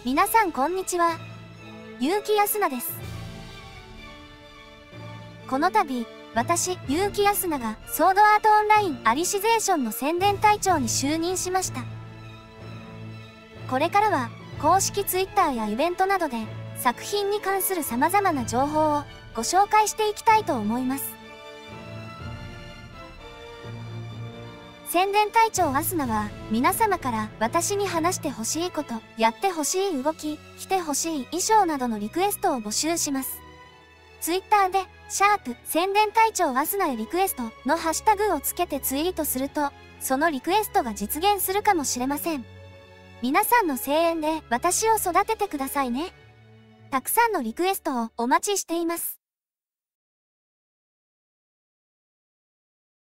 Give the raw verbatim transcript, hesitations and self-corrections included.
皆さんこんにちは。結城安菜です。この度、私、結城安菜がソードアートオンラインアリシゼーションの宣伝隊長に就任しました。これからは、公式ツイッターやイベントなどで、作品に関する様々な情報をご紹介していきたいと思います。宣伝隊長アスナは皆様から私に話してほしいこと、やってほしい動き、着てほしい衣装などのリクエストを募集します。ツイッターで、シャープ宣伝隊長アスナへリクエストのハッシュタグをつけてツイートすると、そのリクエストが実現するかもしれません。皆さんの声援で私を育ててくださいね。たくさんのリクエストをお待ちしています。